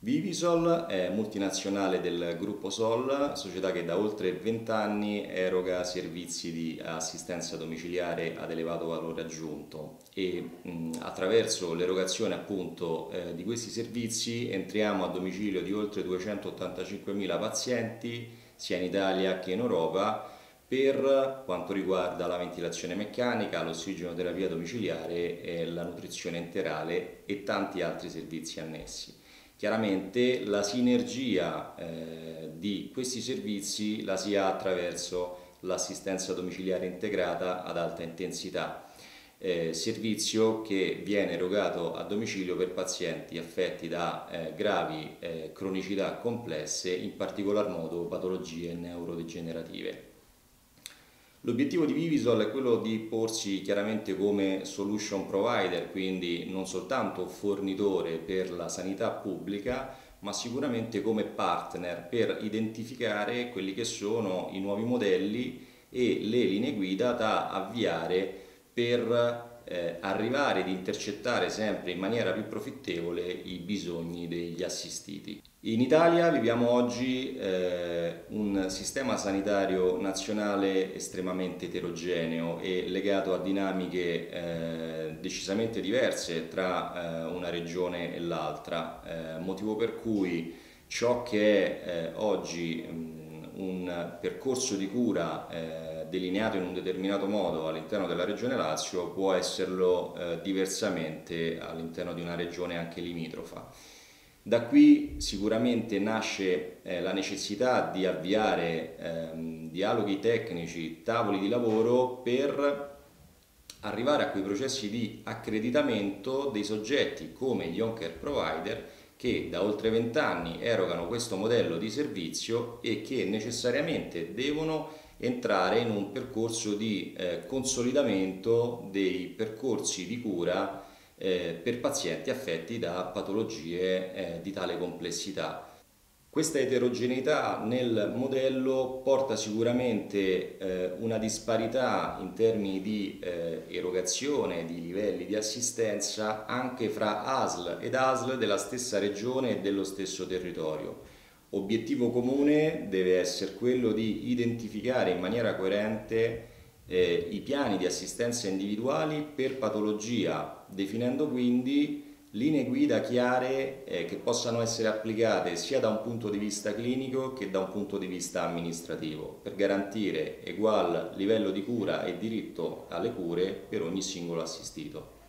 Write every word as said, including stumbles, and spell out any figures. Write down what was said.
Vivisol è multinazionale del gruppo Sol, società che da oltre venti anni eroga servizi di assistenza domiciliare ad elevato valore aggiunto e mh, attraverso l'erogazione appunto eh, di questi servizi entriamo a domicilio di oltre duecentottantacinquemila pazienti sia in Italia che in Europa per quanto riguarda la ventilazione meccanica, l'ossigenoterapia domiciliare, eh, la nutrizione enterale e tanti altri servizi annessi. Chiaramente la sinergia eh, di questi servizi la si ha attraverso l'assistenza domiciliare integrata ad alta intensità, eh, servizio che viene erogato a domicilio per pazienti affetti da eh, gravi eh, cronicità complesse, in particolar modo patologie neurodegenerative. L'obiettivo di Vivisol è quello di porsi chiaramente come solution provider, quindi non soltanto fornitore per la sanità pubblica, ma sicuramente come partner per identificare quelli che sono i nuovi modelli e le linee guida da avviare per eh, arrivare ad intercettare sempre in maniera più profittevole i bisogni degli assistiti. In Italia viviamo oggi eh, un sistema sanitario nazionale estremamente eterogeneo e legato a dinamiche eh, decisamente diverse tra eh, una regione e l'altra, eh, motivo per cui ciò che è eh, oggi mh, un percorso di cura eh, delineato in un determinato modo all'interno della regione Lazio può esserlo eh, diversamente all'interno di una regione anche limitrofa. Da qui sicuramente nasce eh, la necessità di avviare ehm, dialoghi tecnici, tavoli di lavoro per arrivare a quei processi di accreditamento dei soggetti come gli home care provider che da oltre venti anni erogano questo modello di servizio e che necessariamente devono entrare in un percorso di eh, consolidamento dei percorsi di cura eh, per pazienti affetti da patologie eh, di tale complessità. Questa eterogeneità nel modello porta sicuramente eh, una disparità in termini di eh, erogazione di livelli di assistenza anche fra A S L ed A S L della stessa regione e dello stesso territorio. Obiettivo comune deve essere quello di identificare in maniera coerente eh, i piani di assistenza individuali per patologia, definendo quindi linee guida chiare eh, che possano essere applicate sia da un punto di vista clinico che da un punto di vista amministrativo per garantire egual livello di cura e diritto alle cure per ogni singolo assistito.